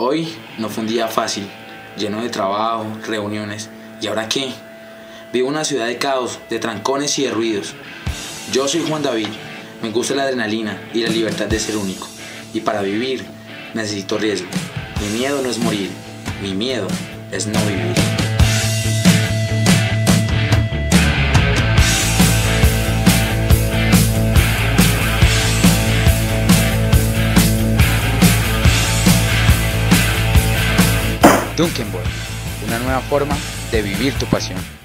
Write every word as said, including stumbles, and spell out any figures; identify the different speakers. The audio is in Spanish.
Speaker 1: Hoy no fue un día fácil, lleno de trabajo, reuniones. ¿Y ahora qué? Vivo en una ciudad de caos, de trancones y de ruidos. Yo soy Juan David, me gusta la adrenalina y la libertad de ser único. Y para vivir necesito riesgo. Mi miedo no es morir, mi miedo es no vivir. Duncan Boy, una nueva forma de vivir tu pasión.